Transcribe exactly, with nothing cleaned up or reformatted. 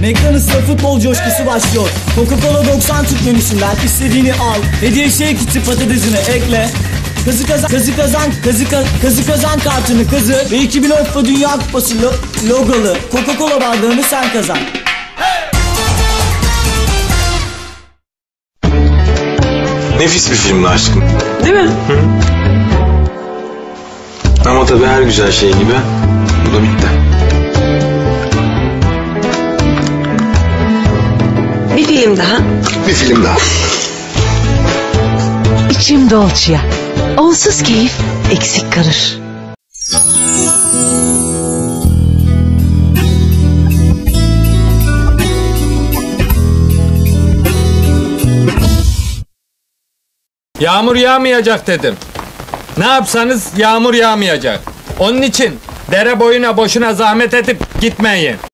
McDonald's'ta futbol coşkusu başlıyor. Coca-Cola doksan Türk menüsünden istediğini al. Hediye şey kiti patatesini ekle. Kazı kazan, kazı kazan, kazı ka, kazı kazan kartını kazı ve iki bin Avrupa Dünya Kupası lo, logolu Coca-Cola bardağını sen kazan. Nefis bir filmdi aşkım. Değil mi? Hı. Ama tabii her güzel şey gibi bu da bitti. Bir film daha. Bir film daha. İçim dolçya. Onsuz keyif eksik kalır. Yağmur yağmayacak dedim. Ne yapsanız yağmur yağmayacak. Onun için dere boyuna boşuna zahmet edip gitmeyin.